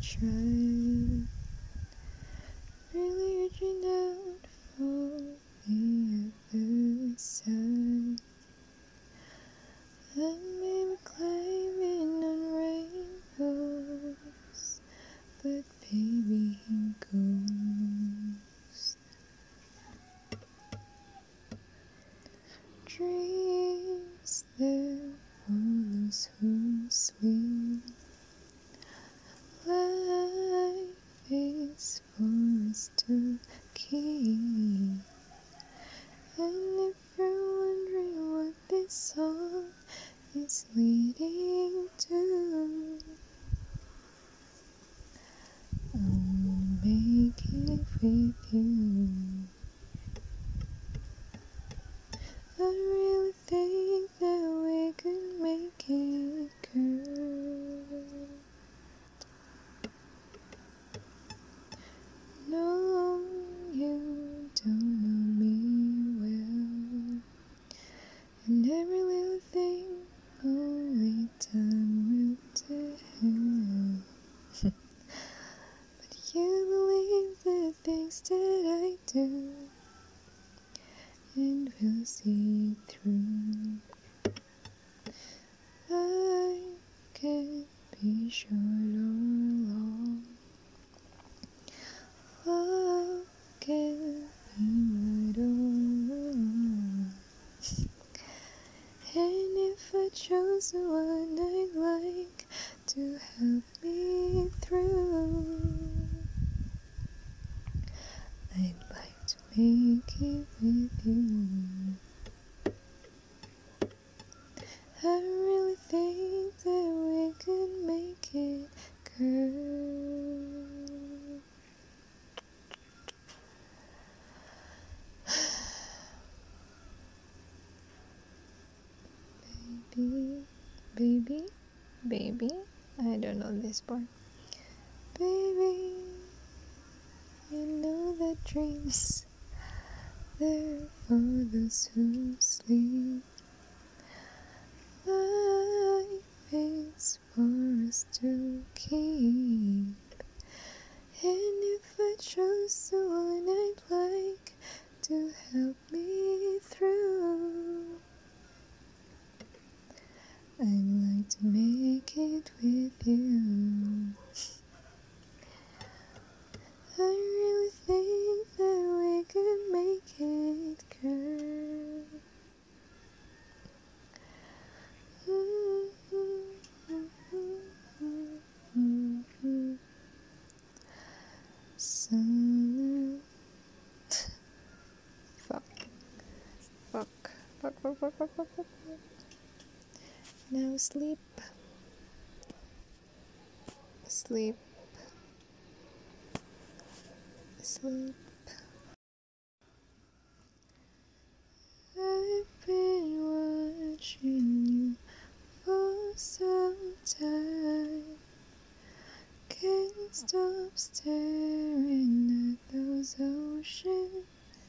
tried, really reaching out for the other side. I may be climbing on rainbows, but baby, he goes. Dreams there for those who sleep. Life is for us to keep. And if you're wondering what this song is leading to, I wanna make it with you. I really think that we could make it, girl. No, you don't know me well, and every little thing only time will tell. But you believe the things that I do, and we'll see it through. I can't be short or long. Love can be right or wrong. And if I chose the one I'd like to help me through, I'd like to make it with you. I really think that we could make it, girl. Baby, I don't know this part. Baby, you know that dreams, they're for those who sleep. Life is for us to keep. And if I chose the one I'd like to help me through, I'd like to make it with you. I really think that we could make it, girl. Summer. Fuck. Now sleep. Sleep. I've been watching you for some time. Can't stop staring at those oceans.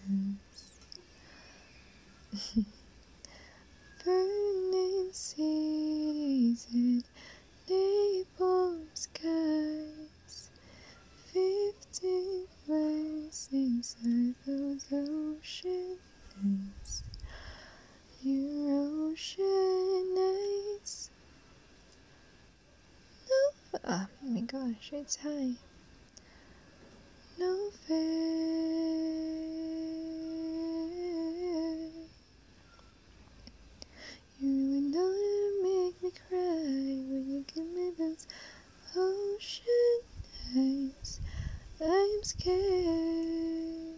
Burning seas and napalm skies, 50 flames inside those oceans. Your ocean eyes. No, oh my gosh, it's high. No fair. You really know how to make me cry when you give me those ocean eyes. I'm scared.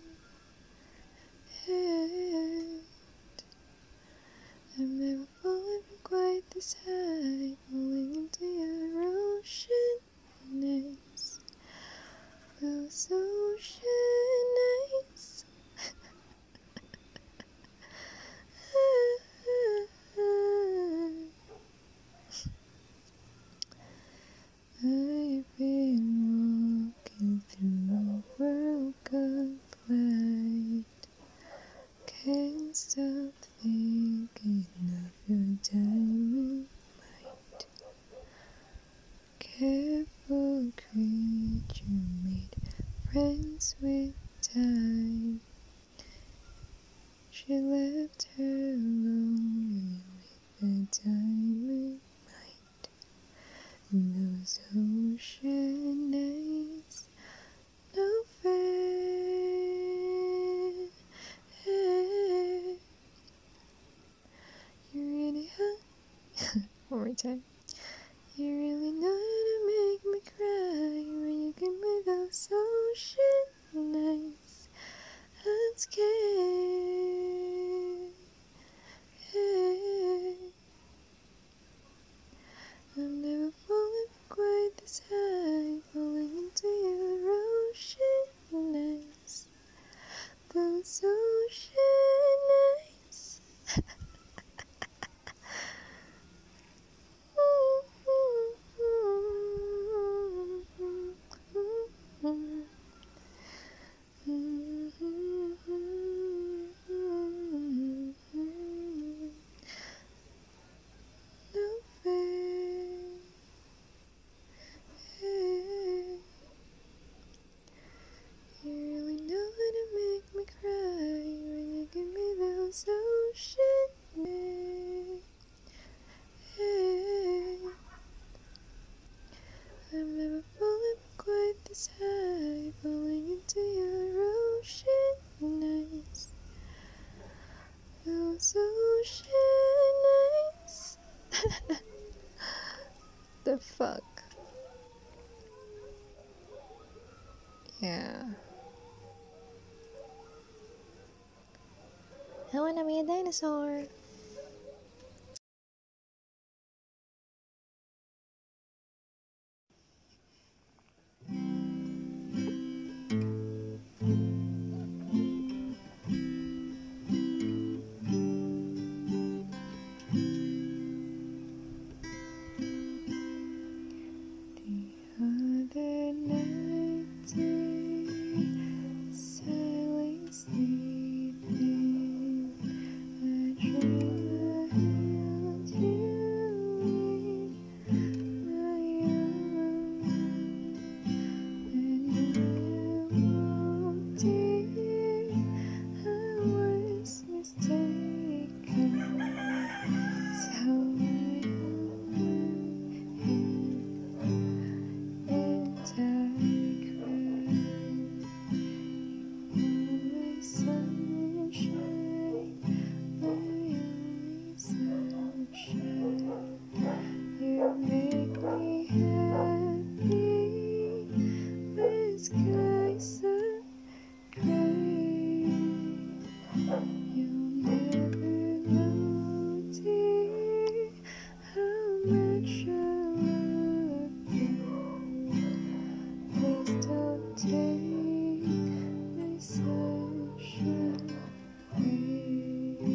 I've never fallen from quite this high, falling into your ocean eyes. Those ocean eyes. I've been walking through a whirlpool fades with time. She left her alone with the diamond mind. Those ocean nights, no fair. You really one more time. You really know how to make me cry when you give me those ocean nights. I'm scared. I'm never falling quite this high, falling into your ocean nights. Those ocean nights. No fair. You really know how to make me cry when you give me those ocean nights. I'm never falling quite this high, falling into your ocean nights. Those ocean nights. The fuck? Yeah. I wanna be a dinosaur. Other night, silently sleeping, I dream I held you in my arms, and I walked in. I was mistaken, so I and I cried. My sunshine, my only sunshine. You make me happy. My skies are gray. You'll never know, dear, how much I love you. Please don't take my sunshine away.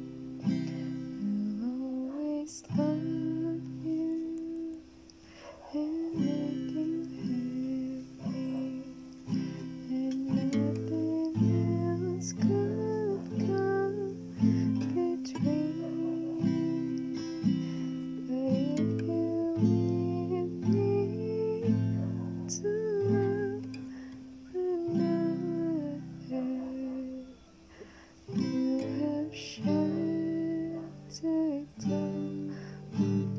I'll always love you and make you happy, and nothing else could come between. But if you leave me to love another, you have shattered all of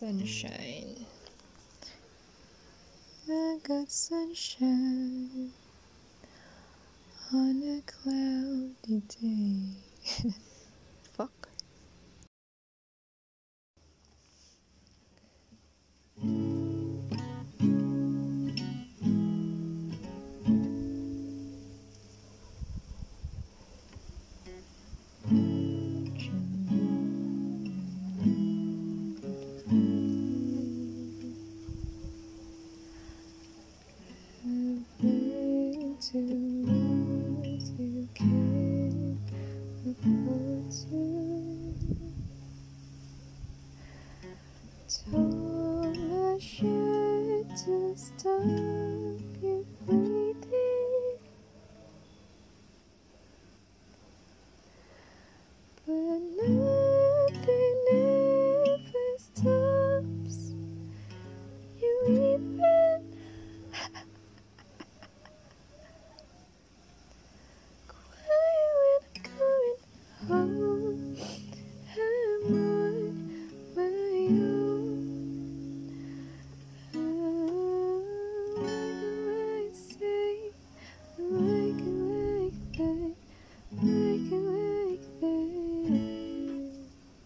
sunshine. I got sunshine on a cloudy day. Fuck. To lose you can't afford to. Told my shirt to stop you bleeding, but nothing ever stops you weeping. Home, I'm on my own. What do I say? I like it like that, like it like that.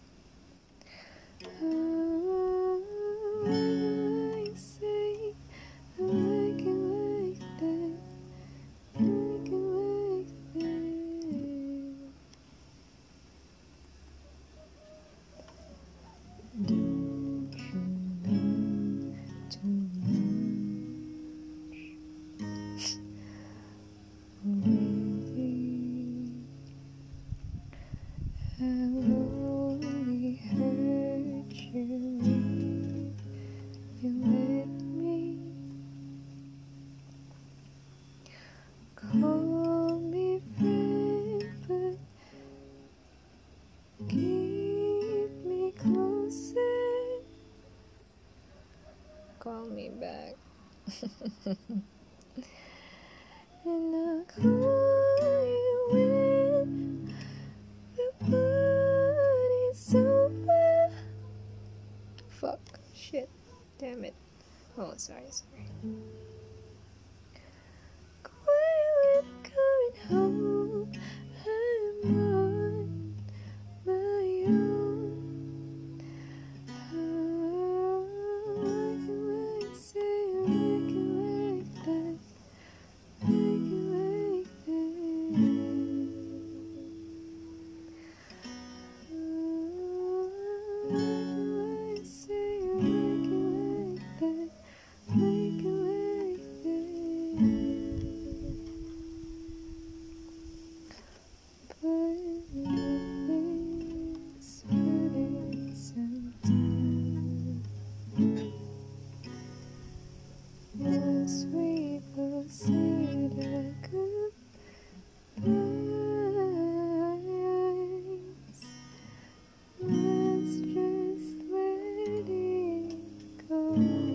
What do I say? I like it like that, like it like that. Don't you know too much? Really, I'll only hurt you if you let me. Call me friend, but keep me closer. Call me back. And I'll call you when the party's over. Fuck. Shit. Damn it. Oh, sorry. Quiet when I'm coming home. I'm on my own. Like it like say, like it like that, like it like that. Like it like say, like it like that, like it like that. But nothing's better sometimes. Once we both said our goodbyes, let's just let it go.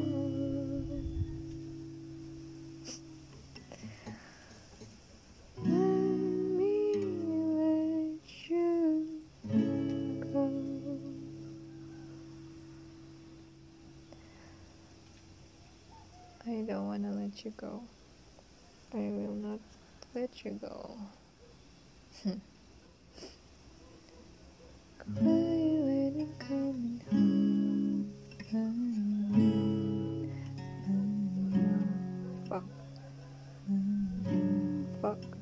Let me let you go. I don't want to let you go. I will not let you go. Cry when I'm coming home. Fuck. Fuck.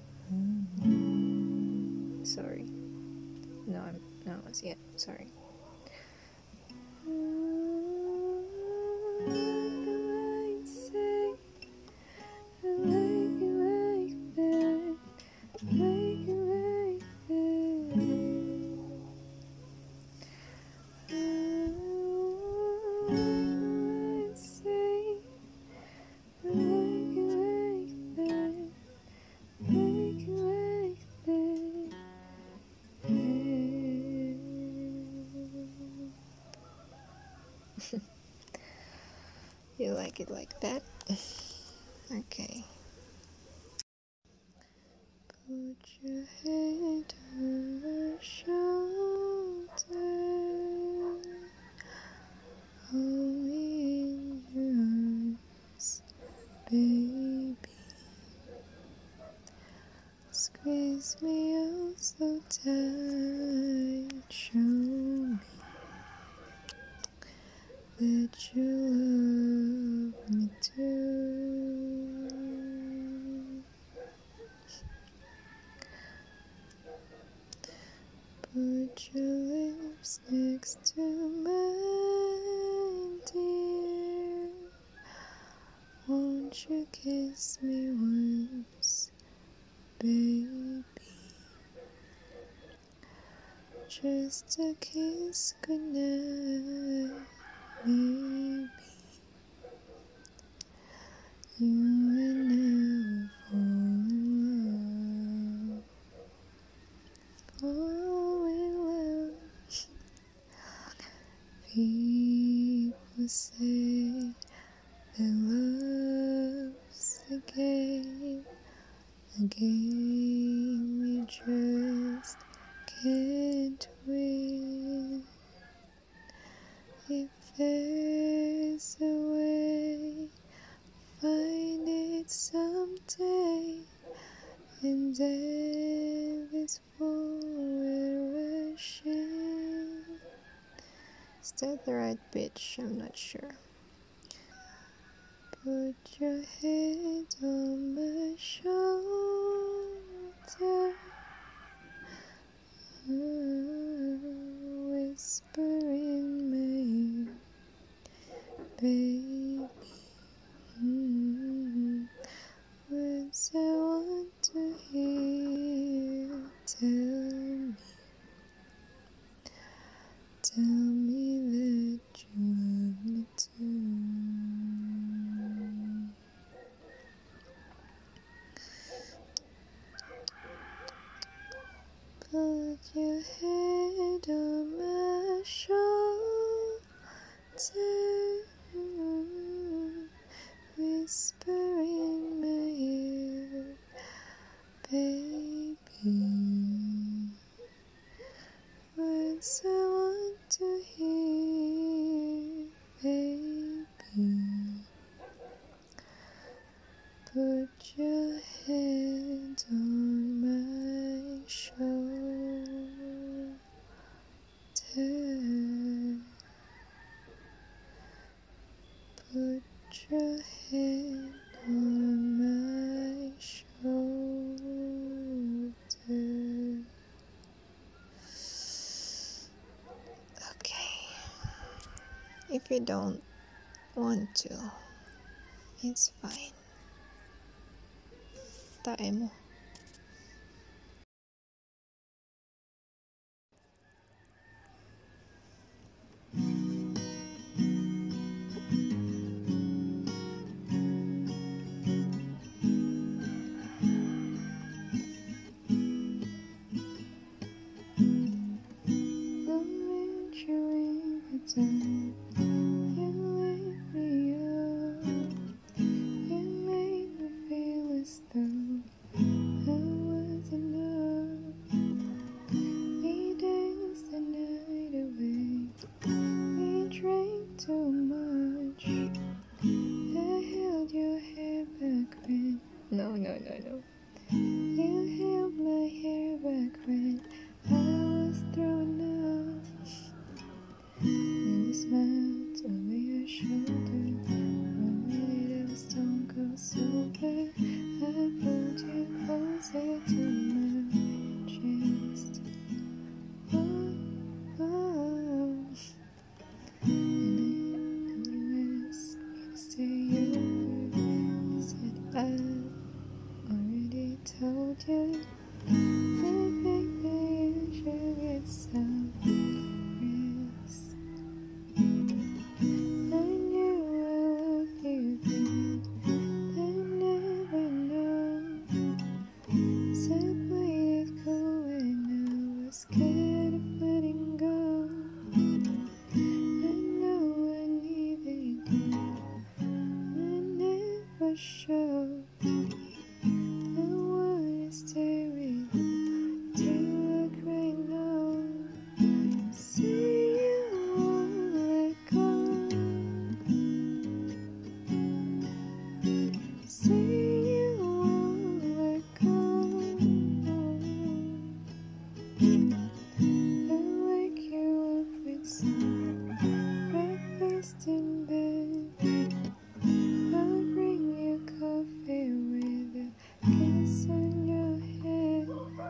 Sorry. No, yeah, sorry. What do I say? I like it like that, like it like that. What do I say? I like it like that, like it like that. You like it like that? Okay. Put your head on my shoulder. baby. Squeeze me out so tight, show me that you love me too. Put your lips next to mine, dear. Won't you kiss me once, baby? Just a kiss goodnight, maybe. You and I will fall in love. People say that love's a game you just can't win. If there's a way, find it someday, and endless forward rushing. Is that the right pitch? I'm not sure. Put your head on my shoulder, whisper in my ear, baby. Words I want to hear. Tell me that you love me too. Put your head on my shoulder, whisper in my ear, baby. Words I want to hear, baby. Put your head on my shoulder. Put your head on my shoulder. Okay. If you don't want to, it's fine. Tae mo. I'll meet you every time you wake me up. You made me feel as though I was enough. We danced the night away. We drank too much. I held your hair back when. No. You held my hair back when I was throwing up. Then you smiled over your shoulder. For a minute I was stone cold sober. I pulled you closer to my chest. Oh. And you asked me to stay over. You said I already told you. I think that you should get some rest. I knew I loved you then. I never know. So I played it cool when I was scared of letting go. I know I needed you. I never showed. I wanna stay with you till I cry no. Say you won't let go. say you won't let go. I'll wake you up with some breakfast in bed. I'll bring you coffee with a kiss on your head.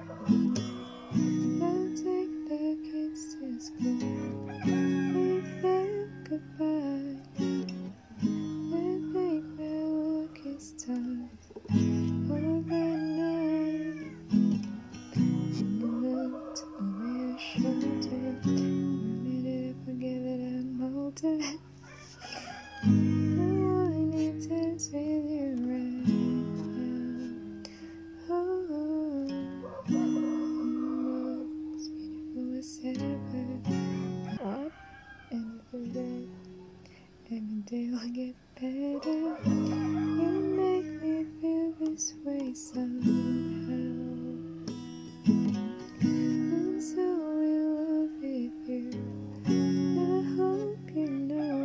I'll take the kids to school, wave them goodbye, and make my work is tough overnight. And you looked over your shoulder, want me to forget that I'm older. I wanna dance with you right now. Oh, most beautiful as ever. Up and forget, every day will get better. You make me feel this way somehow. I'm so in love with you, and I hope you know.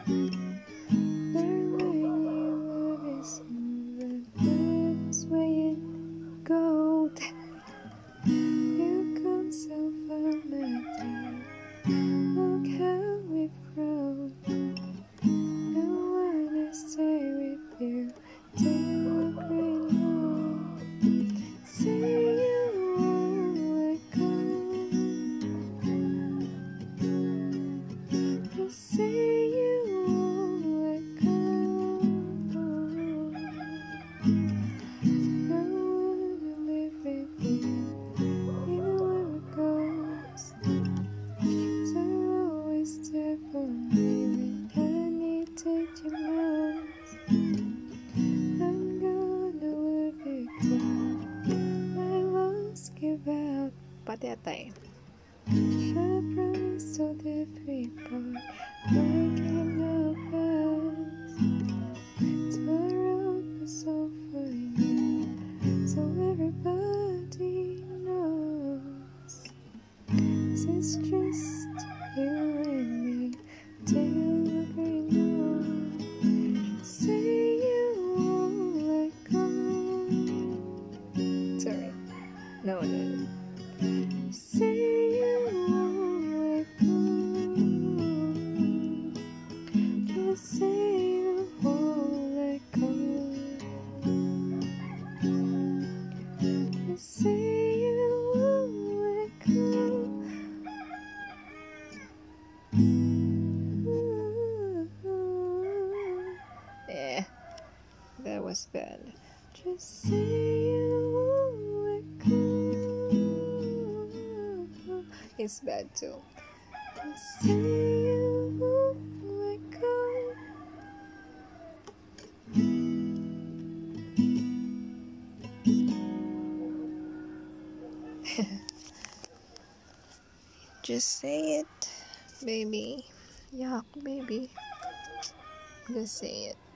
Love is smoother than swaying gold. You come so far, my dear. Look how we've grown. I wanna stay with you till the green moon. Say you won't let go. Just say you won't let go. I wanna live with you, even where it goes. So always there for me when I needed you most. I'm gonna love you till my lungs give out. Pati-atay. I promise to the three part, like in a bus. To a road was all for you, so everybody knows. It's just you and me till the green moon. Say you won't let go. Sorry, no. Say you won't let go. Just say you won't let go. Just say you won't let go. Yeah, that was bad. Just say you won't let go. It's bad too. Just say you won't let go. Just say it, baby. Yuck, baby. Just say it.